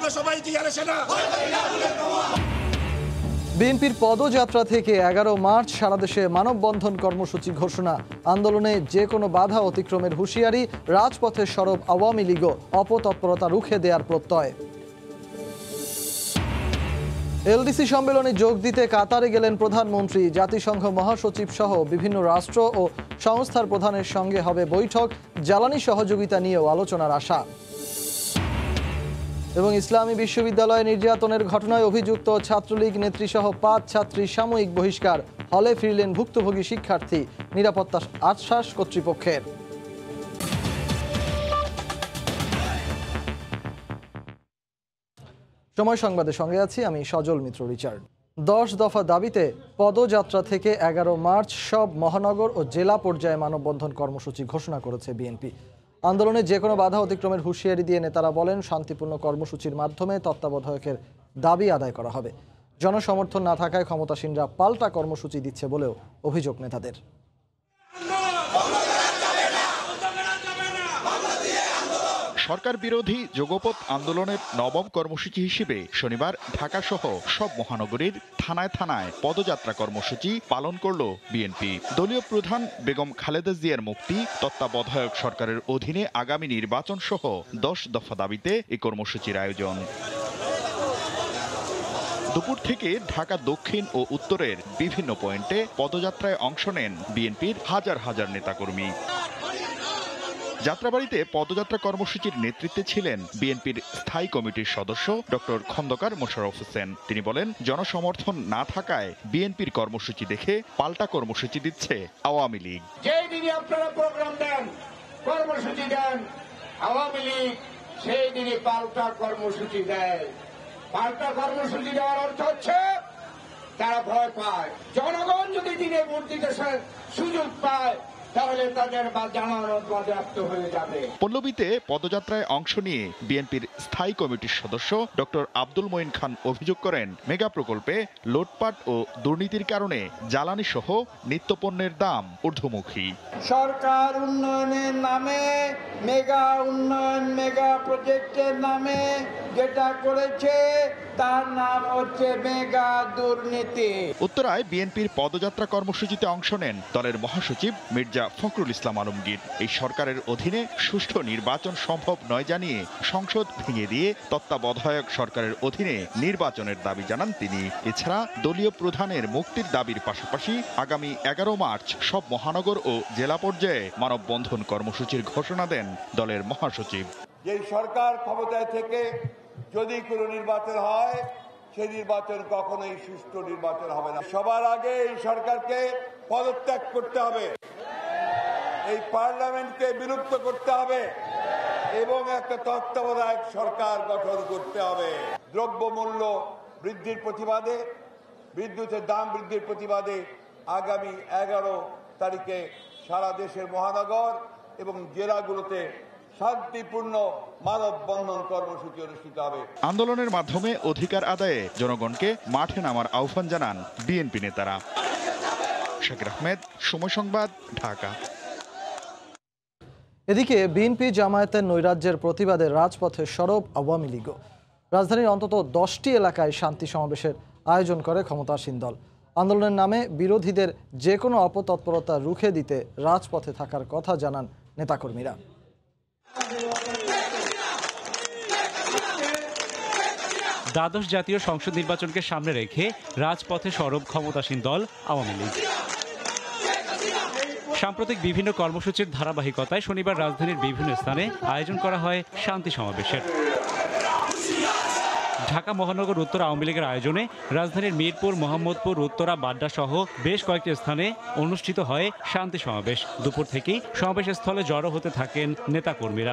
আমরা সবাই টিআরএস সেনা। বিএনপির পদযাত্রা থেকে 11 মার্চ সারা দেশে মানববন্ধন কর্মসূচি ঘোষণা। আন্দোলনে যে কোনো বাধা অতিক্রমের হুঁশিয়ারি, রাজপথে সরব আওয়ামী লীগও, অপতৎপরতা রুখে দেওয়ার প্রত্যয়। এলডিসি সম্মেলনে যোগ দিতে কাতারে গেলেন প্রধানমন্ত্রী। জাতিসংঘ মহাসচিব সহ বিভিন্ন রাষ্ট্র ও সংস্থার প্রধানের সঙ্গে হবে বৈঠক। জ্বালানি সহযোগিতা নিয়েও আলোচনার আশা। এবং ইসলামী বিশ্ববিদ্যালয়ে নির্যাতনের ঘটনায় অভিযুক্ত ছাত্রলীগ নেত্রীসহ 5 ছাত্রী সাময়িক বহিষ্কার। হলে ফিরলেন ভুক্তভোগী শিক্ষার্থী, নিরাপত্তা আশ্বাস কর্তৃপক্ষের। সময় সংবাদের সঙ্গে আছি আমি সজল মিত্র রিচার্ড। 10 দফা দাবিতে পদযাত্রা থেকে 11 মার্চ সব মহানগর ও জেলা পর্যায়ে মানববন্ধন কর্মসূচি ঘোষণা করেছে বিএনপি। আন্দোলনে যে কোনো বাধা অতিক্রমের হুঁশিয়ারি দিয়ে নেতারা বলেন, শান্তিপূর্ণ কর্মসূচির মাধ্যমে তত্ত্বাবধায়কের দাবি আদায় করা হবে। জনসমর্থন না থাকায় ক্ষমতাসীনরা পাল্টা কর্মসূচি দিচ্ছে বলেও অভিযোগ নেতাদের। সরকার বিরোধী যুগপৎ আন্দোলনের নবম কর্মসূচি হিসেবে শনিবার ঢাকা সহ সব মহানগরীর থানায় থানায় পদযাত্রা কর্মসূচি পালন করল বিএনপি। দলীয় প্রধান বেগম খালেদা জিয়ার মুক্তি, তত্ত্বাবধায়ক সরকারের অধীনে আগামী নির্বাচন সহ 10 দফা দাবিতে এই কর্মসূচির আয়োজন। দুপুর থেকে ঢাকা দক্ষিণ ও উত্তরের বিভিন্ন পয়েন্টে পদযাত্রায় অংশ নেন বিএনপির হাজার হাজার নেতাকর্মী। যাত্রাবাড়িতে পদযাত্রা কর্মসূচির নেতৃত্বে ছিলেন বিএনপির স্থায়ী কমিটির সদস্য ডক্টর খন্দকার মোশাররফ হোসেন। তিনি বলেন, জনসমর্থন না থাকায় বিএনপির কর্মসূচি দেখে পাল্টা কর্মসূচি দিচ্ছে আওয়ামী লীগ। যেই দিনে আপনারা প্রোগ্রাম দেন, কর্মসূচি দেন, আওয়ামী লীগ সেই দিনে পাল্টা কর্মসূচি দেয়। পাল্টা কর্মসূচি দেওয়ার অর্থ হচ্ছে তারা ভয় পায়। জনগণ যদি দিনে ভোট দিতে সুযোগ পায় তাহলে তাদের জানানো বাজেয়াপ্ত হয়ে যাবে। পল্লবীতে পদযাত্রায় অংশ নিয়ে বিএনপির স্থায়ী কমিটির সদস্য ডক্টর আব্দুল মঈন খান অভিযোগ করেন, মেগা প্রকল্পে লুটপাট ও দুর্নীতির কারণে জ্বালানি সহ নিত্যপণ্যের দাম ঊর্ধ্বমুখী। সরকার উন্নয়নের নামে মেগা উন্নয়ন, মেগা প্রজেক্টের নামে যেটা করেছে তার নাম হচ্ছে মেগা দুর্নীতি। উত্তরায় বিএনপির পদযাত্রা কর্মসূচিতে অংশ নেন দলের মহাসচিব মির্জা ফখরুল ইসলাম আলমগীর। এই সরকারের অধীনে সুষ্ঠু নির্বাচন সম্ভব নয় জানিয়ে সংসদ ভেঙে দিয়ে তত্ত্বাবধায়ক সরকারের অধীনে নির্বাচনের দাবি জানান তিনি। এছাড়া দলীয় প্রধানের মুক্তির দাবির পাশাপাশি আগামী 11 মার্চ সব মহানগর ও জেলা পর্যায়ে মানববন্ধন কর্মসূচির ঘোষণা দেন দলের মহাসচিব। যে সরকার ক্ষমতায় থেকে যদি কোনো নির্বাচন হয়, সেই নির্বাচন কখনোই সুষ্ঠু নির্বাচন হবে না। সবার আগে এই সরকারকে পদত্যাগ করতে হবে, এই পার্লামেন্টকে বিলুপ্ত করতে হবে এবং একটা তত্ত্বাবধায়ক সরকার গঠন করতে হবে। দ্রব্যমূল্য বৃদ্ধির প্রতিবাদে, বিদ্যুতের দাম বৃদ্ধির প্রতিবাদে আগামী 11 তারিখে সারা দেশের মহানগর এবং জেলাগুলোতে শান্তিপূর্ণ মানববন্ধন কর্মসূচি অনুষ্ঠিত হবে। আন্দোলনের মাধ্যমে অধিকার আদায়ে জনগণকে মাঠে নামার আহ্বান জানান বিএনপি নেতারা। শাকির আহমেদ, সময় সংবাদ, ঢাকা। এদিকে বিএনপি জামায়াতের নৈরাজ্যের প্রতিবাদে রাজপথে সরব আওয়ামী লীগও। রাজধানীর অন্তত 10টি এলাকায় শান্তি সমাবেশের আয়োজন করে ক্ষমতাসীন দল। আন্দোলনের নামে বিরোধীদের যে কোনো অপতৎপরতা রুখে দিতে রাজপথে থাকার কথা জানান নেতাকর্মীরা। দ্বাদশ জাতীয় সংসদ নির্বাচনকে সামনে রেখে রাজপথে সরব ক্ষমতাসীন দল আওয়ামী লীগ। সাম্প্রতিক বিভিন্ন কর্মসূচির ধারাবাহিকতায় শনিবার রাজধানীর বিভিন্ন স্থানে আয়োজন করা হয় শান্তি সমাবেশের। ঢাকা মহানগর উত্তর আওয়ামী লীগের আয়োজনে রাজধানীর মিরপুর, মোহাম্মদপুর, উত্তরা, বাড্ডা সহ বেশ কয়েকটি স্থানে অনুষ্ঠিত হয় শান্তি সমাবেশ। দুপুর থেকেই সমাবেশের স্থলে জড়ো হতে থাকেন নেতাকর্মীরা।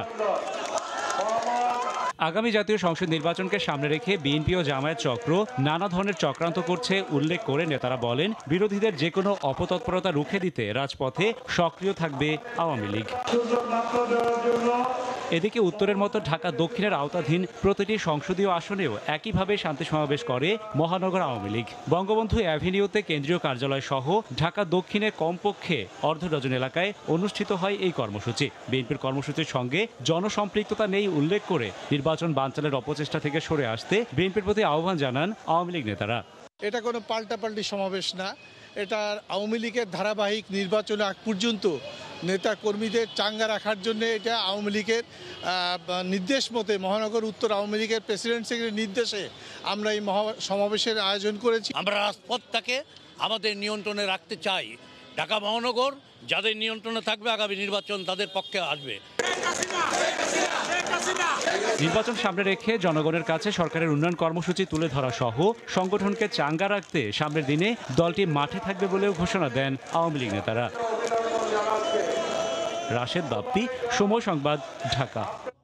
আগামী জাতীয় সংসদ নির্বাচনকে সামনে রেখে বিএনপি ও জামায়াত চক্র নানা ধরনের চক্রান্ত করছে উল্লেখ করে নেতারা বলেন, বিরোধীদের যে কোনো অপতৎপরতা রুখে দিতে রাজপথে সক্রিয় থাকবে আওয়ামী লীগ। এদিকে উত্তরের মতো ঢাকা দক্ষিণের আওতাধীন প্রতিটি সংসদীয় আসনেও একইভাবে শান্তি সমাবেশ করে মহানগর আওয়ামী লীগ। বঙ্গবন্ধু অ্যাভিনিউতে কেন্দ্রীয় কার্যালয় সহ ঢাকা দক্ষিণে কমপক্ষে অর্ধ ডজন এলাকায় অনুষ্ঠিত হয় এই কর্মসূচি। বিএনপির কর্মসূচির সঙ্গে জনসম্পৃক্ততা নেই উল্লেখ করে নির্বাচন বানচালের অপচেষ্টা থেকে সরে আসতে বিএনপির প্রতি আহ্বান জানান আওয়ামী লীগ নেতারা। এটা কোনো পাল্টাপাল্টি সমাবেশ না, এটা আওয়ামী লীগের ধারাবাহিক নির্বাচন আগ পর্যন্ত নেতা কর্মীদের চাঙ্গা রাখার জন্য এটা আওয়ামী লীগের নির্দেশ মতে মহানগর উত্তর আওয়ামী লীগের প্রেসিডেন্ট সেক্রেটারির নির্দেশে আমরা এই সমাবেশের আয়োজন করেছি। আমরা রাজপথটাকে আমাদের নিয়ন্ত্রণে রাখতে চাই। ঢাকা মহানগর যাদের নিয়ন্ত্রণে থাকবে আগামী নির্বাচন তাদের পক্ষে আসবে। নির্বাচন সামনে রেখে জনগণের কাছে সরকারের উন্নয়ন কর্মসূচি তুলে ধরা সহ সংগঠনকে চাঙ্গা রাখতে সামনের দিনে দলটি মাঠে থাকবে বলেও ঘোষণা দেন আওয়ামী লীগ নেতারা। রাশেদ বাপ্পি, সময় সংবাদ, ঢাকা।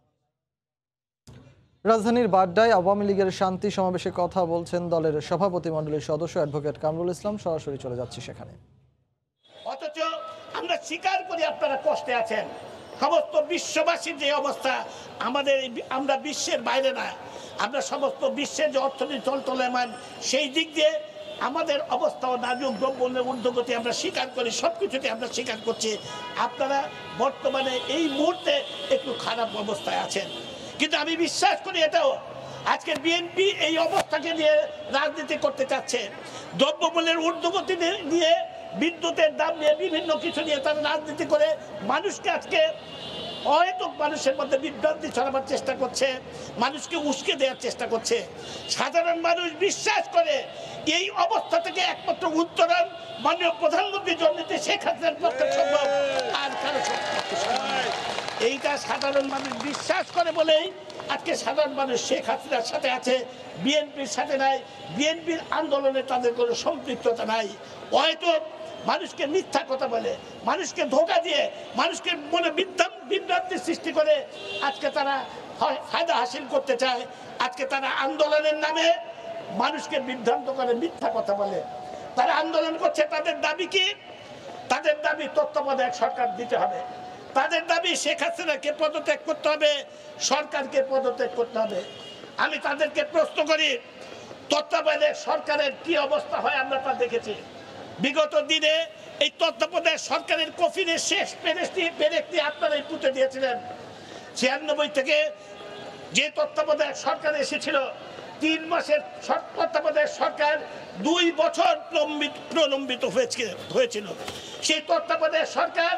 রাজধানীর বাড্ডায় আওয়ামী লীগের শান্তি সমাবেশে কথা বলছেন দলের সভাপতিমণ্ডলীর সদস্য অ্যাডভোকেট কামরুল ইসলাম। সরাসরি চলে যাচ্ছি সেখানে। অথচ আমরা স্বীকার করি আপনারা কষ্টে আছেন। সমস্ত বিশ্ববাসীর যে অবস্থা, আমরা বিশ্বের বাইরে না, আমরা সমস্ত বিশ্বের যে অর্থনীতি চলমান সেই দিক দিয়ে আমাদের অবস্থাও নাজুক, দ্রব্যমূল্যের ঊর্ধ্বগতি আমরা স্বীকার করি, সবকিছুতে আমরা স্বীকার করছি। আপনারা বর্তমানে এই মুহূর্তে একটু খারাপ অবস্থায় আছেন, কিন্তু আমি বিশ্বাস করি এটাও আজকে বিএনপি এই অবস্থাকে নিয়ে রাজনীতি করতে চাচ্ছে। দ্রব্যমূল্যের ঊর্ধ্বগতি নিয়ে, বিদ্যুতের দাম নিয়ে, বিভিন্ন কিছু নিয়ে তারা রাজনীতি করে মানুষকে আজকে অহেতুক মানুষের মধ্যে বিভ্রান্তি ছড়াবার চেষ্টা করছে, মানুষকে উস্কে দেওয়ার চেষ্টা করছে। সাধারণ মানুষ বিশ্বাস করে এই অবস্থা থেকে একমাত্র উত্তরণ মাননীয় প্রধানমন্ত্রী জননেত্রী শেখ হাসিনার পক্ষে সম্ভব, আর কারো পক্ষে সম্ভব নয়। এইটা সাধারণ মানুষ বিশ্বাস করে বলেই আজকে সাধারণ মানুষ শেখ হাসিনার সাথে আছে, বিএনপির সাথে নাই। বিএনপির আন্দোলনে তাদের কোনো সম্পৃক্ততা নাই। হয়তো মানুষকে মিথ্যা কথা বলে, মানুষকে ধোঁকা দিয়ে, মানুষকে মনে বিভ্রান্তি সৃষ্টি করে আজকে তারা ফায়দা হাসিল করতে চায়। আজকে তারা আন্দোলনের নামে মানুষকে বিভ্রান্ত করে মিথ্যা কথা বলে। তারা আন্দোলন করছে, তাদের দাবি কি? তাদের দাবি তত্ত্বাবধায়ক সরকার দিতে হবে, তাদের দাবি শেখ হাসিনাকে পদত্যাগ করতে হবে, সরকারকে পদত্যাগ করতে হবে। আমি তাদেরকে প্রশ্ন করি, তত্ত্বাবধায়ক সরকারের কি অবস্থা হয় আমরা তা দেখেছি। বিগত দিনে এই তত্ত্বাবধায়ক সরকারের কফিনের শেষ পেরেকটি আপনারাই পুঁতে দিয়েছিলেন। 96 থেকে যে তত্ত্বাবধায়ক সরকার এসেছিল, 3 মাসের তত্ত্বাবধায়ক সরকার 2 বছর প্রলম্বিত হয়েছিল। সেই তত্ত্বাবধায়ক সরকার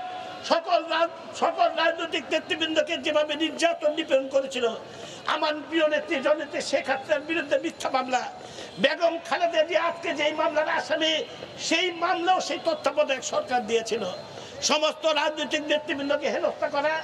সকল রাজনৈতিক নেতৃবৃন্দকে যেভাবে নির্যাতন নিপীড়ন করেছিল, আমার প্রিয় নেত্রী জননেত্রী শেখ হাসিনার বিরুদ্ধে মিথ্যা মামলা, বেগম খালেদা জিয়া আজকে যেই মামলার আসামি, সেই মামলাও সেই তত্ত্বাবধায়ক সরকার দিয়েছিল। সমস্ত রাজনৈতিক নেতৃবৃন্দকে হেনস্থা করা,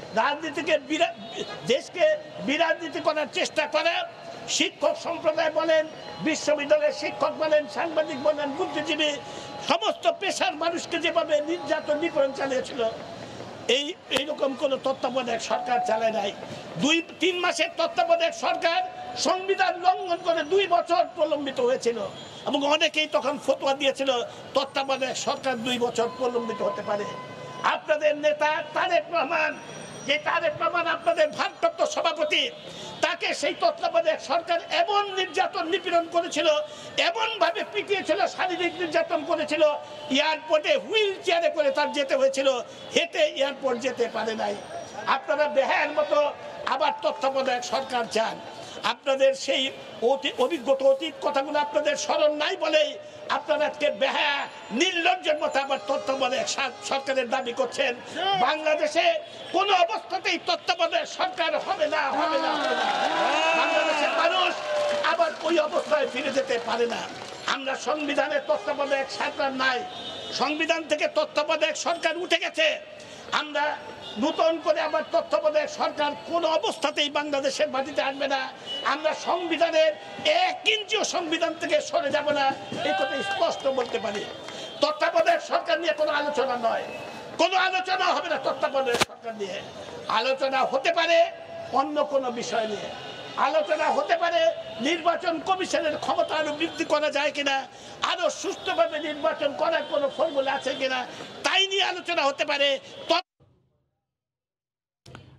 দেশকে বিরাজনীতি করার চেষ্টা করা, শিক্ষক সম্প্রদায় বলেন, বিশ্ববিদ্যালয়ের শিক্ষক বলেন, সাংবাদিক বলেন, বুদ্ধিজীবী, সমস্ত পেশার মানুষকে যেভাবে নির্যাতন নিপীড়ন চালিয়েছিল, এইরকম কোনো তত্ত্বাবধায়ক সরকার চালায় নাই। 2-3 মাসের তত্ত্বাবধায়ক সরকার সংবিধান লঙ্ঘন করে 2 বছর প্রলম্বিত হয়েছিল, এবং অনেকেই তখন ফতোয়া দিয়েছিল তত্ত্বাবধায়ক সরকার 2 বছর প্রলম্বিত হতে পারে। আপনাদের নেতা তারেক রহমান, যে তারেক রহমান আপনাদের ভারপ্রাপ্ত সভাপতি, তাকে সেই তত্ত্বাবধায়ক সরকার এমন নির্যাতন নিপীড়ন করেছিল, এমন ভাবে পিটিয়েছিল, শারীরিক নির্যাতন করেছিল, এয়ারপোর্টে হুইল চেয়ারে করে তার যেতে হয়েছিল, হেঁটে এয়ারপোর্ট যেতে পারে নাই। আপনারা বেহায়ের মতো আবার তত্ত্বাবধায়ক সরকার চান। আপনাদের সেই অতীত কথাগুলো আপনাদের স্মরণ নাই বলেই আপনারা আজকে বেহায়া নির্লজ্জের মতো আবার তত্ত্বাবধায়ক সরকারের দাবি করছেন। বাংলাদেশে কোন অবস্থাতেই তত্ত্বাবধায়ক সরকার হবে না। বাংলাদেশের মানুষ আবার ওই অবস্থায় ফিরে যেতে পারে না। আমরা সংবিধানের তত্ত্বাবধায়ক সরকার নাই, সংবিধান থেকে তত্ত্বাবধায়ক সরকার উঠে গেছে। আমরা নতুন করে আবার তত্ত্বাবধায়ক সরকার কোন অবস্থাতেই বাংলাদেশের মাটিতে আসবে না। আমরা সংবিধানের 1 ইঞ্চিও সংবিধান থেকে সরে যাব না, এই কথা স্পষ্ট বলতে পারি। তত্ত্বাবধায়ক সরকার নিয়ে কোনো আলোচনা নয়, কোনো আলোচনা হবে না তত্ত্বাবধায়ক সরকার নিয়ে। আলোচনা হতে পারে অন্য কোনো বিষয় নিয়ে, আলোচনা হতে পারে নির্বাচন কমিশনের ক্ষমতা আরো বৃদ্ধি করা যায় কিনা, আরো সুষ্ঠুভাবে নির্বাচন করার কোনো ফর্মুলা আছে কিনা, তাই নিয়ে আলোচনা হতে পারে।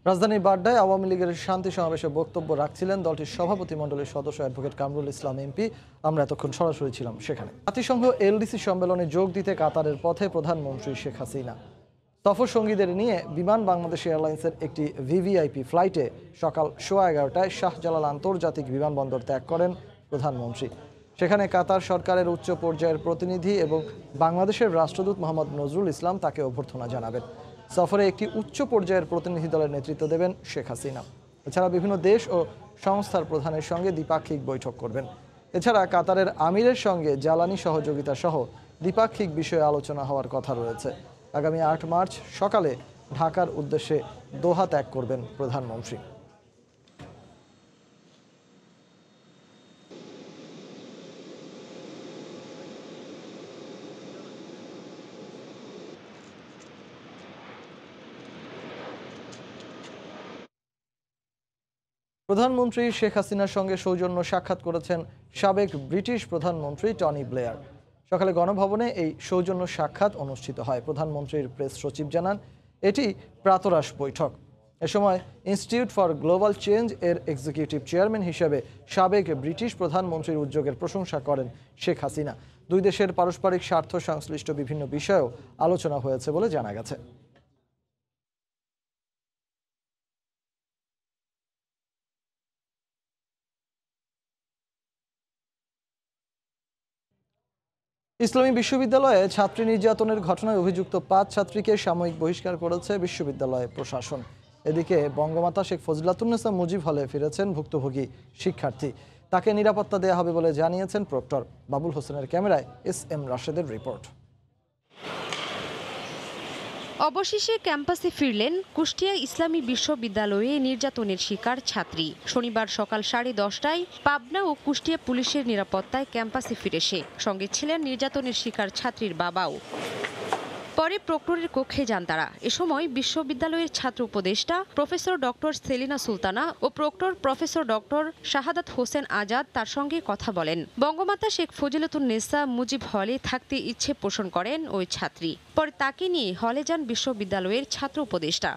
রাজধানীর বাড্ডায় আওয়ামী লীগের শান্তি সমাবেশে বক্তব্য রাখছিলেন দলটির সভাপতিমণ্ডলীর সদস্য অ্যাডভোকেট কামরুল ইসলাম এমপি। আমরা এতক্ষণ সরাসরি ছিলাম সেখানে। জাতিসংঘ এলডিসি সম্মেলনে যোগ দিতে কাতারের পথে প্রধানমন্ত্রী শেখ হাসিনা। সফর সঙ্গীদের নিয়ে বিমান বাংলাদেশ এয়ারলাইন্সের একটি ভিভিআইপি ফ্লাইটে সকাল 11:15টায় শাহজালাল আন্তর্জাতিক বিমানবন্দর ত্যাগ করেন প্রধানমন্ত্রী। সেখানে কাতার সরকারের উচ্চ পর্যায়ের প্রতিনিধি এবং বাংলাদেশের রাষ্ট্রদূত মোহাম্মদ নজরুল ইসলাম তাকে অভ্যর্থনা জানাবেন। সফরে একটি উচ্চ পর্যায়ের প্রতিনিধি দলের নেতৃত্ব দেবেন শেখ হাসিনা। এছাড়া বিভিন্ন দেশ ও সংস্থার প্রধানের সঙ্গে দ্বিপাক্ষিক বৈঠক করবেন। এছাড়া কাতারের আমিরের সঙ্গে জ্বালানি সহযোগিতা সহ দ্বিপাক্ষিক বিষয়ে আলোচনা হওয়ার কথা রয়েছে। আগামী 8 মার্চ সকালে ঢাকার উদ্দেশ্যে দোহা ত্যাগ করবেন প্রধানমন্ত্রী। প্রধানমন্ত্রী শেখ হাসিনার সঙ্গে সৌজন্য সাক্ষাৎ করেছেন সাবেক ব্রিটিশ প্রধানমন্ত্রী টনি ব্লেয়ার। সকালে গণভবনে এই সৌজন্য সাক্ষাৎ অনুষ্ঠিত হয়। প্রধানমন্ত্রীর প্রেস সচিব জানান, এটি প্রাতরাশ বৈঠক। এ সময় ইনস্টিটিউট ফর গ্লোবাল চেঞ্জ এর এক্সিকিউটিভ চেয়ারম্যান হিসেবে সাবেক ব্রিটিশ প্রধানমন্ত্রীর উদ্যোগের প্রশংসা করেন শেখ হাসিনা। দুই দেশের পারস্পরিক স্বার্থ সংশ্লিষ্ট বিভিন্ন বিষয়েও আলোচনা হয়েছে বলে জানা গেছে। ইসলামী বিশ্ববিদ্যালয়ে ছাত্রী নির্যাতনের ঘটনায় অভিযুক্ত 5 ছাত্রীকে সাময়িক বহিষ্কার করেছে বিশ্ববিদ্যালয় প্রশাসন। এদিকে বঙ্গমাতা শেখ ফজিলাতুন্নেসা মুজিব হলে ফিরেছেন ভুক্তভোগী শিক্ষার্থী। তাকে নিরাপত্তা দেওয়া হবে বলে জানিয়েছেন প্রক্টর। বাবুল হোসেনের ক্যামেরায় এস.এম. রাশেদের রিপোর্ট। অবশেষে ক্যাম্পাসে ফিরলেন কুষ্টিয়া ইসলামী বিশ্ববিদ্যালয়ে নির্যাতনের শিকার ছাত্রী। শনিবার সকাল 10:30টায় পাবনা ও কুষ্টিয়া পুলিশের নিরাপত্তায় ক্যাম্পাসে ফিরে সে। সঙ্গে ছিলেন নির্যাতনের শিকার ছাত্রীর বাবাও। পরে প্রক্টরের কক্ষে যান তারা। এ সময় বিশ্ববিদ্যালয়ের ছাত্র উপদেষ্টা প্রফেসর ডক্টর সেলিনা সুলতানা ও proctor professor doctor Shahadat Hossain Azad তার সঙ্গে কথা বলেন। বঙ্গমাতা শেখ ফজিলাতুন্নেসা মুজিব হলে থাকতে ইচ্ছে পোষণ করেন ওই ছাত্রী। পরে তাকে নিয়ে হলে যান বিশ্ববিদ্যালয়ের ছাত্র উপদেষ্টা।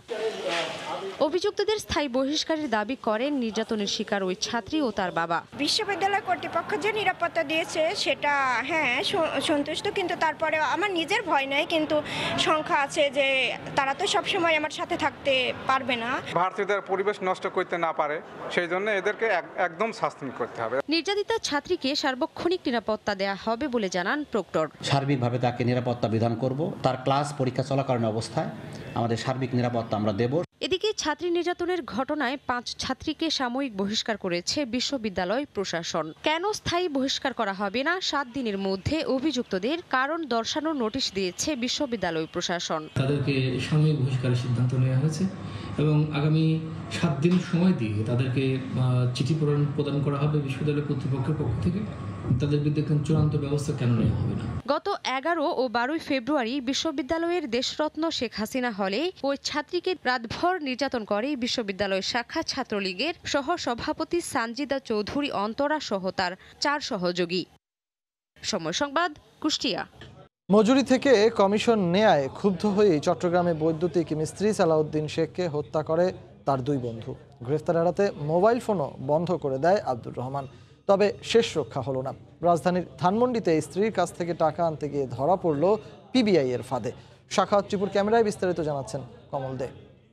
অভিযুক্তদের স্থায়ী বহিষ্কারের দাবি করেন নির্যাতনের শিকার ওই ছাত্রী ও তার বাবা। বিশ্ববিদ্যালয় কর্তৃপক্ষ যে নিরাপত্তা দিয়েছে সেটা সন্তুষ্ট, কিন্তু তারপরে আমার নিজের ভয় নাই, কিন্তু সংখ্যা আছে যে তারা তো সবসময় আমার সাথে থাকতে পারবে না। ভারতীয়দের পরিবেশ নষ্ট করতে না পারে, সেই জন্য এদেরকে একদম শাস্তি করতে হবে। নির্যাতিতা ছাত্রীকে সার্বক্ষণিক নিরাপত্তা দেওয়া হবে বলে জানান প্রক্টর। সার্বিকভাবে তাকে নিরাপত্তা বিধান করব। তার ক্লাস পরীক্ষা চলাকালীন অবস্থায় আমাদের সার্বিক নিরাপত্তা আমরা দেব। এদিকে ছাত্রী নির্যাতনের ঘটনায় 5 ছাত্রীকে সাময়িক বহিষ্কার করেছে বিশ্ববিদ্যালয় প্রশাসন। কেন স্থায়ী বহিষ্কার করা হবে না 7 দিনের মধ্যে অভিযুক্তদের কারণ দর্শানোর নোটিশ দিয়েছে বিশ্ববিদ্যালয় প্রশাসন। তাদেরকে সাময়িক বহিষ্কারের সিদ্ধান্ত নেওয়া হয়েছে এবং আগামী 7 দিন সময় দিয়ে তাদেরকে চিঠি প্রদান করা হবে বিশ্ববিদ্যালয় কর্তৃপক্ষের পক্ষ থেকে। তাদের বিরুদ্ধে চূড়ান্ত ব্যবস্থা কেন নেওয়া হবে না। গত 11 ও 12 ফেব্রুয়ারি বিশ্ববিদ্যালয়ের দেশরত্ন শেখ হাসিনা হলে ওই ছাত্রীকে রাতভর নির্যাতন করে বিশ্ববিদ্যালয় শাখা ছাত্রলীগের সহ সভাপতি সানজিদা চৌধুরী অন্তরা সহ তার 4 সহযোগী। সময় সংবাদ, কুষ্টিয়া। মজুরি থেকে কমিশন নেয়ায় ক্ষুব্ধ হয়ে চট্টগ্রামে বৈদ্যুতিক মিস্ত্রি সালাউদ্দিন শেখকে হত্যা করে তার 2 বন্ধু। গ্রেফতার এড়াতে মোবাইল ফোনও বন্ধ করে দেয় আব্দুর রহমান। তবে শেষ রক্ষা হলো না। রাজধানীর ধানমন্ডিতে স্ত্রীর কাছ থেকে টাকা আনতে গিয়ে ধরা পড়ল পিবিআই এর ফাঁদে। শাখাওয়াত টিপুর ক্যামেরায় বিস্তারিত জানাচ্ছেন কমল দে।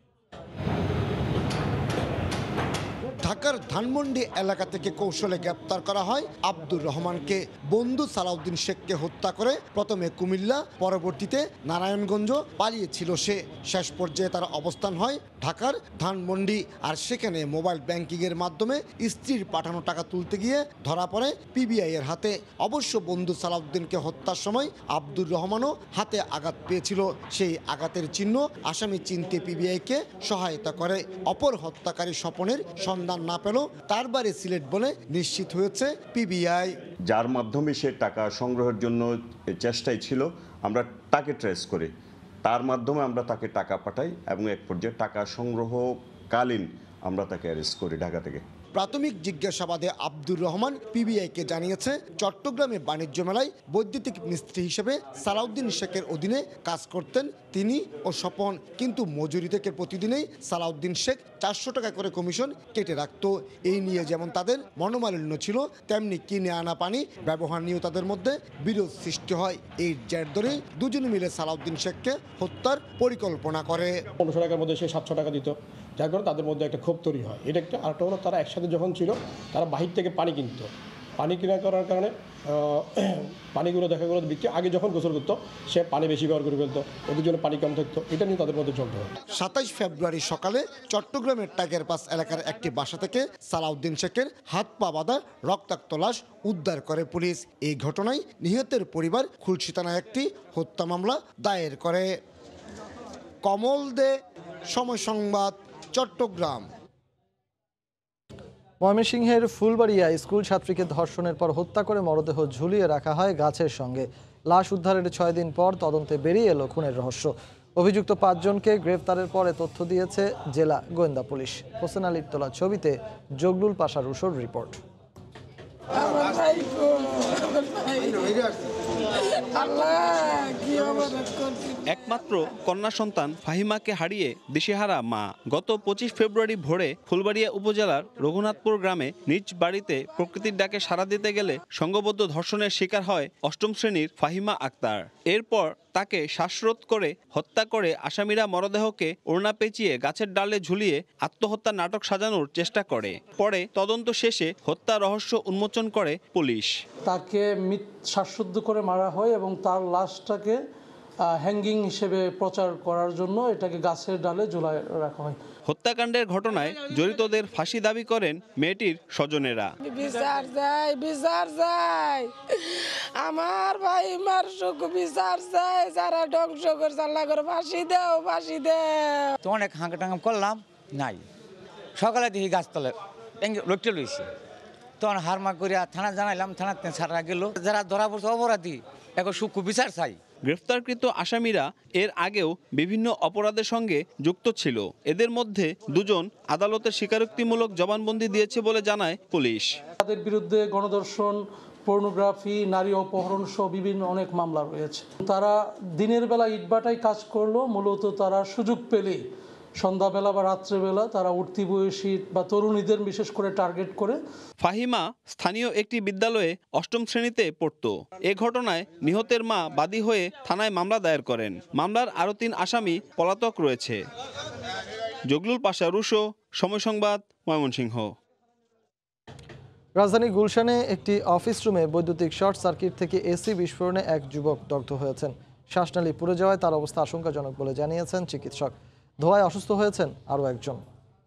ঢাকার ধানমন্ডি এলাকা থেকে কৌশলে গ্রেপ্তার করা হয় আব্দুর রহমানকে। বন্ধু সালাউদ্দিন শেখকে হত্যা করে প্রথমে কুমিল্লা, পরবর্তীতে নারায়ণগঞ্জ পালিয়েছিল সে। শেষ পর্যায়ে তার অবস্থান হয় ঢাকার ধানমন্ডি। আর সেখানে মোবাইল ব্যাংকিংয়ের মাধ্যমে স্ত্রীর পাঠানো টাকা তুলতে গিয়ে ধরা পড়ে পিবিআই এর হাতে। অবশ্য বন্ধু সালাউদ্দিনকে হত্যার সময় আব্দুর রহমানও হাতে আঘাত পেয়েছিল। সেই আঘাতের চিহ্ন আসামি চিনতে পিবিআইকে সহায়তা করে। অপর হত্যাকারী স্বপনের সন্ধান না পেল তার বাড়ি সিলেট বলে নিশ্চিত হয়েছে পিবিআই। যার মাধ্যমে সে টাকা সংগ্রহের জন্য চেষ্টায় ছিল, আমরা তাকে ট্রেস করি, তার মাধ্যমে আমরা তাকে টাকা পাঠাই এবং এক পর্যায়ে টাকা সংগ্রহকালীন আমরা তাকে অ্যারেস্ট করি ঢাকা থেকে। প্রাথমিক জিজ্ঞাসাবাদে আব্দুর রহমান পিবিআইকে জানিয়েছে চট্টগ্রামে বাণিজ্য মেলায় বৈদ্যুতিক মিস্ত্রি হিসেবে সালাউদ্দিন শেখের অধীনে কাজ করতেন তিনি ও স্বপন, কিন্তু মজুরি থেকে প্রতিদিনেই সালাউদ্দিন শেখ 400 টাকা করে কমিশন কেটে রাখত। এই নিয়ে যেমন তাদের মনোমালিন্য ছিল, তেমনি কিনে আনা পানি ব্যবহার নিয়েও তাদের মধ্যে বিরোধ সৃষ্টি হয়। এই জের ধরেই দুজনে মিলে সালাউদ্দিন শেখকে হত্যার পরিকল্পনা করে। 1500 টাকার মধ্যে সে 700 টাকা দিত, যার কারণে তাদের মধ্যে একটা ক্ষোভ তৈরি হয়। এটা একটা। আরেকটা হলো তারা একসাথে যখন ছিল তারা বাহির থেকে পানি কিনত, পানি কিনা করার কারণে পানিগুলো দেখা গেলো বিক্রি আগে যখন গোসল করতো সে পানি বেশি ব্যবহার করে ফেলতো, ওদের জন্য পানি কম থাকতো, এটা নিয়ে তাদের মধ্যে চলতে হয়। 27 ফেব্রুয়ারি সকালে চট্টগ্রামের টাইগার পাস এলাকার একটি বাসা থেকে সালাউদ্দিন শেখের হাত পা বাঁধা রক্তাক্ত লাশ উদ্ধার করে পুলিশ। এই ঘটনায় নিহতের পরিবার খুলশী থানায় একটি হত্যা মামলা দায়ের করে। কমল দে, সময় সংবাদ, চট্টগ্রাম। ময়মনসিংহের ফুলবাড়িয়া স্কুল ছাত্রীকে ধর্ষণের পর হত্যা করে মরদেহ ঝুলিয়ে রাখা হয় গাছের সঙ্গে। লাশ উদ্ধারের 6 দিন পর তদন্তে বেরিয়ে এলো খুনের রহস্য। অভিযুক্ত 5 জনকে গ্রেফতারের পরে তথ্য দিয়েছে জেলা গোয়েন্দা পুলিশ। হোসেন আলীর তোলা ছবিতে জগলুল পাশা রুশোর রিপোর্ট। একমাত্র কন্যা সন্তান ফাহিমাকে হারিয়ে দিশেহারা মা গত 25 ফেব্রুয়ারি ভোরে ফুলবাড়িয়া উপজেলার রঘুনাথপুর গ্রামে নিজ বাড়িতে প্রকৃতির ডাকে সাড়া দিতে গেলে সংঘবদ্ধ ধর্ষণের শিকার হয় 8ম শ্রেণীর ফাহিমা আক্তার। এরপর তাকে শ্বাসরোধ করে হত্যা করে আসামিরা মরদেহকে ওড়না পেঁচিয়ে গাছের ডালে ঝুলিয়ে আত্মহত্যা নাটক সাজানোর চেষ্টা করে। পরে তদন্ত শেষে হত্যা রহস্য উন্মোচন করে পুলিশ। তাকে শ্বাসরোধ করে মারা হয় এবং তার লাশটাকে হ্যাঙ্গিং হিসেবে প্রচার করার জন্য এটাকে গাছের ডালে ঝুলায় রাখা হয়। হত্যাকাণ্ডের ঘটনায় জড়িতদের ফাঁসি দাবি করেন মেয়েটির স্বজনেরা। বিচার চাই আমার ভাই মার সুখ, বিচার চাই, যারা ধ্বংস করছে আল্লাহ করে ফাঁসি দাও, ফাঁসি দাও। তো অনেক হাঙ্গা টাঙ্গাম করলাম, নাই। সকালে দেখি গাছতলে লোকটা লইছে, তখন হারমা করিয়া থানা জানাইলাম, থানাতে ছাড়া গেল। যারা ধরা পড়ছে অপরাধী এখন সূক্ষ্ম বিচার চাই। গ্রেফতারকৃত আসামিরা এর আগেও বিভিন্ন অপরাধের সঙ্গে যুক্ত ছিল। এদের মধ্যে 2 জন আদালতের স্বীকারোক্তিমূলক জবানবন্দি দিয়েছে বলে জানায় পুলিশ। তাদের বিরুদ্ধে গণধর্ষণ, পর্নোগ্রাফি, নারী অপহরণ সহ বিভিন্ন অনেক মামলা রয়েছে। তারা দিনের বেলা ইটভাটায় কাজ করলো, মূলত তারা সুযোগ পেলে সন্ধ্যাবেলা বা রাত্রেবেলা তারা উঠতি বয়সী বা তরুণীদের বিশেষ করে টার্গেট করে। ফাহিমা স্থানীয় একটি বিদ্যালয়ে 8ম শ্রেণীতে পড়তো। এ ঘটনায় নিহতের মা বাদী হয়ে থানায় মামলা দায়ের করেন। মামলার আরও 3 আসামি পলাতক রয়েছে। জগলুল পাশা রুশো, সময় সংবাদ, ময়মনসিংহ। রাজধানী গুলশানে একটি অফিস রুমে বৈদ্যুতিক শর্ট সার্কিট থেকে এসি বিস্ফোরণে এক যুবক দগ্ধ হয়েছেন। শ্বাসনালী পুড়ে যাওয়ায় তার অবস্থা আশঙ্কাজনক বলে জানিয়েছেন চিকিৎসক। ধোঁয়ায় অসুস্থ হয়েছেন আরও একজন।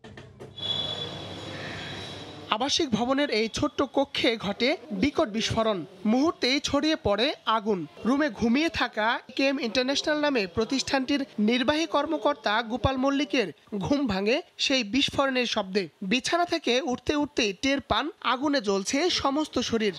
আবাসিক ভবনের এই ছোট্ট কক্ষে ঘটে বিকট বিস্ফোরণ। মুহূর্তেই ছড়িয়ে পড়ে আগুন। রুমে ঘুমিয়ে থাকা কেম ইন্টারন্যাশনাল নামে প্রতিষ্ঠানটির নির্বাহী কর্মকর্তা গোপাল মল্লিকের ঘুম ভাঙে সেই বিস্ফোরণের শব্দে। বিছানা থেকে উঠতে উঠতেই টের পান আগুনে জ্বলছে সমস্ত শরীর।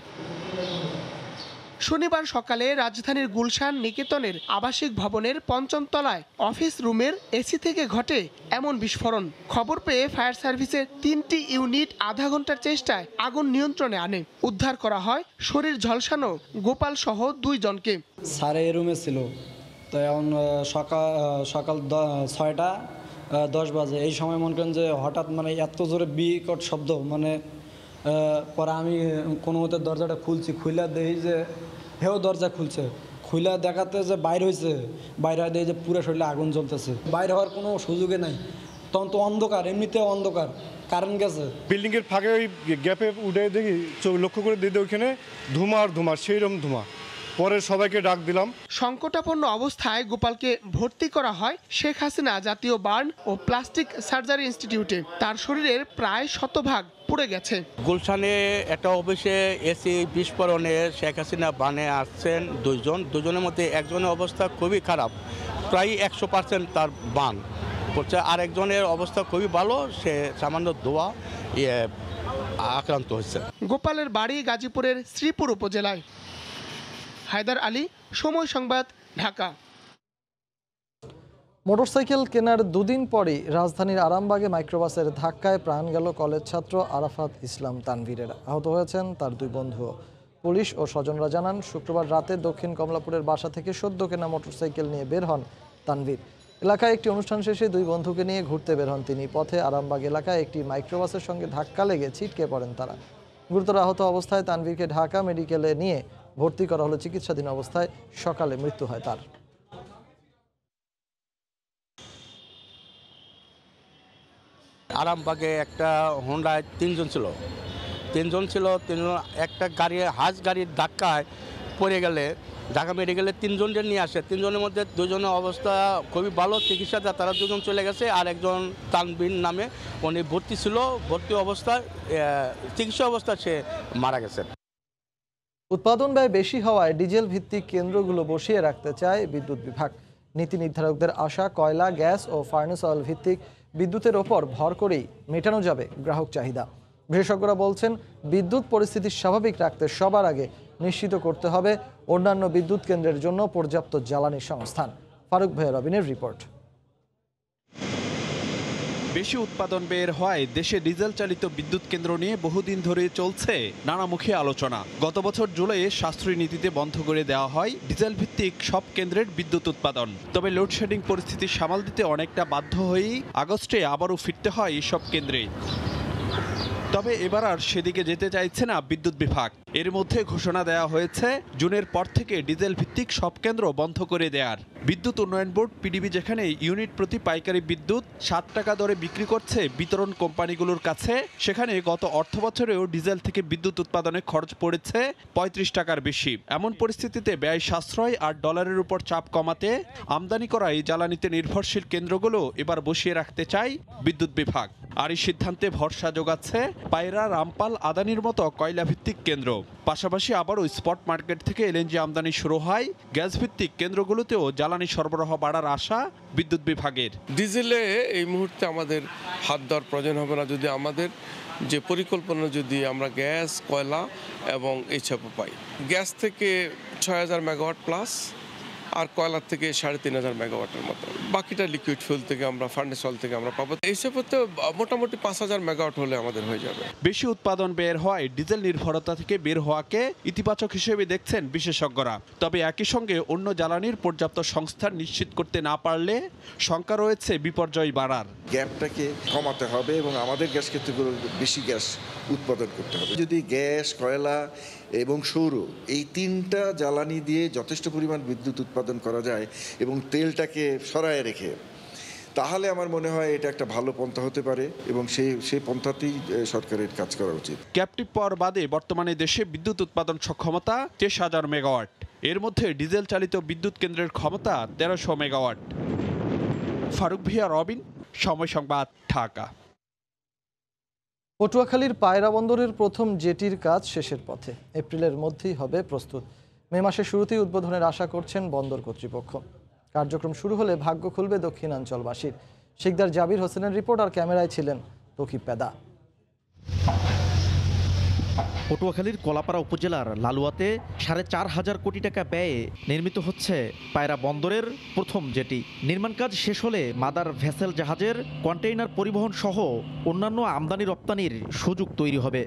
শনিবার সকালে রাজধানীর গুলশান নিকেতনের আবাসিক ভবনের 5ম তলায় অফিস রুমের এসি থেকে ঘটে এমন বিস্ফোরণ। খবর পেয়ে ফায়ার সার্ভিসের 3টি ইউনিট আধা ঘন্টার চেষ্টায় আগুন নিয়ন্ত্রণে আনে। উদ্ধার করা হয় শরীর ঝলসানো গোপাল সহ 2 জনকে। স্যার এই রুমে ছিল, তো এখন সকাল 6টা 10 বাজে। এই সময় মনে করেন যে হঠাৎ মানে এত জোরে বিকট শব্দ, মানে পরে আমি কোনো মতে দরজাটা খুলছি, খুইলা দেখি যে হেও দরজা খুলছে, খুইলা দেখাতে যে বাইরে হয়েছে, বাইরে হয়ে দেখি যে পুরো শরীরে আগুন জ্বলতেছে। বাইরে হওয়ার কোনো সুযোগে নাই, তখন তো অন্ধকার, এমনিতে অন্ধকার, কারেন্ট গেছে। বিল্ডিংয়ের ফাঁকে ওই গ্যাপে উঠে দেখি, লক্ষ্য করে দিতে ওইখানে ধোঁয়া আর ধোঁয়া, সেইরকম ধোঁয়া। পরে সবাইকে ডাক দিলাম। সংকটাপন্ন অবস্থায় গোপালকে ভর্তি করা হয় শেখ হাসিনা জাতীয় বার্ন ও প্লাস্টিক সার্জারি ইনস্টিটিউটে। তার শরীরের প্রায় 100% পুড়ে গেছে। গুলশানে একটা অফিসে এসি বিস্ফোরণে শেখ হাসিনা বানে আসছেন 2 জন। 2 জনের মধ্যে একজনের অবস্থা খুবই খারাপ, প্রায় 100% তার বান করছে। আর একজনের অবস্থা খুবই ভালো, সে সামান্য ধোঁয়া আক্রান্ত হয়েছে। গোপালের বাড়ি গাজীপুরের শ্রীপুর উপজেলায়। হায়দার আলী, সময় সংবাদ, ঢাকা। মোটরসাইকেল কেনার দুদিন পরই রাজধানীর আরামবাগে মাইক্রোবাসের ধাক্কায় প্রাণ গেল কলেজ ছাত্র আরাফাত ইসলাম তানভীরের। আহত হয়েছেন তার দুই বন্ধুও। পুলিশ ও স্বজনরা জানান, শুক্রবার রাতে দক্ষিণ কমলাপুরের বাসা থেকে সদ্য কেনা মোটরসাইকেল নিয়ে বের হন তানভীর। এলাকায় একটি অনুষ্ঠান শেষে দুই বন্ধুকে নিয়ে ঘুরতে বের হন তিনি। পথে আরামবাগ এলাকায় একটি মাইক্রোবাসের সঙ্গে ধাক্কা লেগে ছিটকে পড়েন তারা। গুরুতর আহত অবস্থায় তানভীরকে ঢাকা মেডিকেলে নিয়ে ভর্তি করা হলে চিকিৎসাধীন অবস্থায় সকালে মৃত্যু হয় তার। আরামবাগে একটা হোন্ডায় তিনজন ছিল, একটা গাড়ি হাজ গাড়ির ধাক্কায় পড়ে গেলে ঢাকা মেডিকেলে তিনজনকে নিয়ে আসে। তিনজনের মধ্যে দুজনের অবস্থা খুবই ভালো, চিকিৎসাতে তারা দুজন চলে গেছে, আর একজন তানবিন নামে উনি ভর্তি ছিল, ভর্তি অবস্থায় চিকিৎসা অবস্থায় সে মারা গেছে। উৎপাদন ব্যয় বেশি হওয়ায় ডিজেল ভিত্তিক কেন্দ্রগুলো বসিয়ে রাখতে চায় বিদ্যুৎ বিভাগ। নীতি নির্ধারকদের আশা, কয়লা, গ্যাস ও ফার্নেস অয়েল ভিত্তিক বিদ্যুতের ওপর ভর করেই মেটানো যাবে গ্রাহক চাহিদা। বিশেষজ্ঞরা বলছেন, বিদ্যুৎ পরিস্থিতি স্বাভাবিক রাখতে সবার আগে নিশ্চিত করতে হবে অন্যান্য বিদ্যুৎ কেন্দ্রের জন্য পর্যাপ্ত জ্বালানি সংস্থান। ফারুক ভাইয়া রবিনের রিপোর্ট। বেশি উৎপাদন ব্যয়ের হওয়ায় দেশে ডিজেল চালিত বিদ্যুৎ কেন্দ্র নিয়ে বহুদিন ধরে চলছে নানামুখী আলোচনা। গত বছর জুলাইয়ে সাশ্রয়ী নীতিতে বন্ধ করে দেওয়া হয় ডিজেল ভিত্তিক সব কেন্দ্রের বিদ্যুৎ উৎপাদন। তবে লোডশেডিং পরিস্থিতি সামাল দিতে অনেকটা বাধ্য হয়েই আগস্টে আবারও ফিরতে হয় এসব কেন্দ্রে। তবে এবার আর সেদিকে যেতে চাইছে না বিদ্যুৎ বিভাগ। এর মধ্যে ঘোষণা দেওয়া হয়েছে জুনের পর থেকে ডিজেল ভিত্তিক সব কেন্দ্র বন্ধ করে দেওয়ার। বিদ্যুৎ উন্নয়ন বোর্ড পিডিবি যেখানে ইউনিট প্রতি পাইকারি বিদ্যুৎ 7 টাকা দরে বিক্রি করছে বিতরণ কোম্পানিগুলোর কাছে, সেখানে গত অর্থবছরেও ডিজেল থেকে বিদ্যুৎ উৎপাদনে খরচ পড়েছে 35 টাকার বেশি। এমন পরিস্থিতিতে ব্যয় সাশ্রয় আর ডলারের উপর চাপ কমাতে আমদানি করা এই জ্বালানিতে নির্ভরশীল কেন্দ্রগুলো এবার বসিয়ে রাখতে চায় বিদ্যুৎ বিভাগ। আর এই সিদ্ধান্তে ভরসা যোগাচ্ছে পায়রা, রামপাল, আদানির মতো কয়লা ভিত্তিক কেন্দ্র। পাশাপাশি আবারও স্পট মার্কেট থেকে এলএনজি আমদানি শুরু হয়। গ্যাস ভিত্তিক কেন্দ্রগুলোতেও জ্বালানি সরবরাহ বাড়ার আশা বিদ্যুৎ বিভাগের। ডিজেলে এই মুহূর্তে আমাদের হাত দেওয়ার প্রয়োজন হবে না, যদি আমাদের যে পরিকল্পনা যদি আমরা গ্যাস, কয়লা এবং এইসব পাই। গ্যাস থেকে 6000 মেগাওয়াট প্লাস, আর কয়লার থেকে 3500 মেগাওয়াটের মতো। বাকিটা লিকুইড ফুয়েল থেকে আমরা, ফার্নেস অয়েল থেকে আমরা পাবো। এইসব হতে মোটামুটি 5000 মেগাওয়াট হলে আমাদের হয়ে যাবে। বেশি উৎপাদন ব্যয়ের হওয়ায় ডিজেল নির্ভরতা থেকে বের হওয়াকে ইতিবাচক হিসেবে দেখছেন বিশেষজ্ঞরা। তবে একই সঙ্গে অন্য জ্বালানির পর্যাপ্ত সংস্থান নিশ্চিত করতে না পারলে শঙ্কা রয়েছে বিপর্যয় বাড়ার। গ্যাপটাকে কমাতে হবে এবং আমাদের গ্যাস ক্ষেত্রগুলো বেশি গ্যাস উৎপাদন করতে হবে। যদি গ্যাস, কয়লা এবং সৌর এই তিনটা জ্বালানি দিয়ে যথেষ্ট পরিমাণ বিদ্যুৎ উৎপাদন করা যায় এবং তেলটাকে সরায় রেখে, তাহলে আমার মনে হয় এটা একটা ভালো পন্থা হতে পারে এবং সেই পন্থাতেই সরকারের কাজ করা উচিত। ক্যাপটিভ পাওয়ার বাদে বর্তমানে দেশে বিদ্যুৎ উৎপাদন সক্ষমতা 23,000 মেগাওয়াট। এর মধ্যে ডিজেল চালিত বিদ্যুৎ কেন্দ্রের ক্ষমতা 1300 মেগাওয়াট। ফারুক ভিয়া রবিন, সময় সংবাদ, ঢাকা। পটুয়াখালীর পায়রা বন্দরের প্রথম জেটির কাজ শেষের পথে। এপ্রিলের মধ্যেই হবে প্রস্তুত। মে মাসের শুরুতেই উদ্বোধনের আশা করছেন বন্দর কর্তৃপক্ষ। কার্যক্রম শুরু হলে ভাগ্য খুলবে দক্ষিণাঞ্চলবাসীর। শিকদার জাবির হোসেনের রিপোর্ট, আর ক্যামেরায় ছিলেন তকিব পেদা। পটুয়াখালীর কলাপাড়া উপজেলার লালুয়াতে 4500 কোটি টাকা ব্যয়ে নির্মিত হচ্ছে পায়রা বন্দরের প্রথম জেটি। নির্মাণ কাজ শেষ হলে মাদার ভেসেল জাহাজের কন্টেইনার পরিবহন সহ অন্যান্য আমদানি রপ্তানির সুযোগ তৈরি হবে।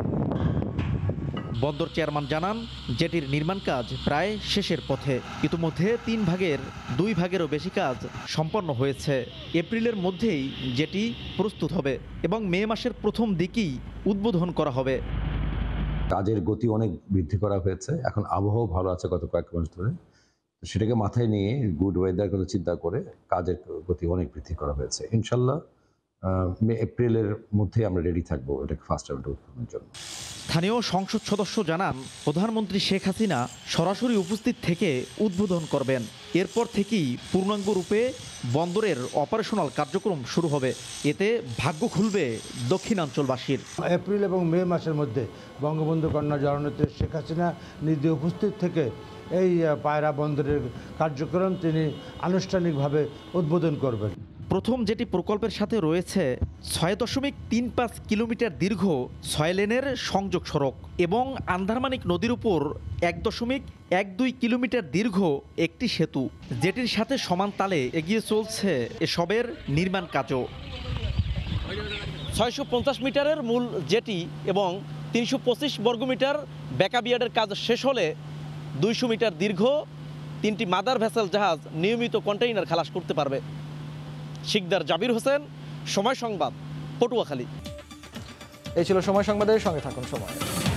বন্দর চেয়ারম্যান জানান, জেটির নির্মাণ কাজ প্রায় শেষের পথে। ইতিমধ্যে 3 ভাগের 2 ভাগেরও বেশি কাজ সম্পন্ন হয়েছে। এপ্রিলের মধ্যেই জেটি প্রস্তুত হবে এবং মে মাসের প্রথম দিকেই উদ্বোধন করা হবে। কাজের গতি অনেক বৃদ্ধি করা হয়েছে। এখন আবহাওয়া ভালো আছে গত কয়েক মাস ধরে, সেটাকে মাথায় নিয়ে গুড ওয়েদার কথা চিন্তা করে কাজের গতি অনেক বৃদ্ধি করা হয়েছে। ইনশাল্লাহ এপ্রিলের মধ্যে আমরা রেডি থাকবো এটাকে ফার্স্ট টাইম উদ্বোধনের জন্য। স্থানীয় সংসদ সদস্য জানান, প্রধানমন্ত্রী শেখ হাসিনা সরাসরি উপস্থিত থেকে উদ্বোধন করবেন। এরপর থেকেই পূর্ণাঙ্গ রূপে বন্দরের অপারেশনাল কার্যক্রম শুরু হবে। এতে ভাগ্য খুলবে দক্ষিণাঞ্চলবাসীর। এপ্রিল এবং মে মাসের মধ্যে বঙ্গবন্ধু কন্যা জননেত্রী শেখ হাসিনা নিজে উপস্থিত থেকে এই পায়রা বন্দরের কার্যক্রম তিনি আনুষ্ঠানিকভাবে উদ্বোধন করবেন। প্রথম জেটি প্রকল্পের সাথে রয়েছে 6.35 কিলোমিটার দীর্ঘ 6 লেনের সংযোগ সড়ক এবং আন্দারমানিক নদীর উপর 1.12 কিলোমিটার দীর্ঘ একটি সেতু। জেটির সাথে সমান তালে এগিয়ে চলছে এসবের নির্মাণ কাজও। 650 মিটারের মূল জেটি এবং 325 বর্গমিটার ব্যাকআপিয়ার্ডের কাজ শেষ হলে 200 মিটার দীর্ঘ 3টি মাদার ভেসেল জাহাজ নিয়মিত কন্টেইনার খালাস করতে পারবে। শিকদার জাবির হোসেন, সময় সংবাদ, পটুয়াখালী। এই ছিল সময় সংবাদের সঙ্গে থাকুন সময়।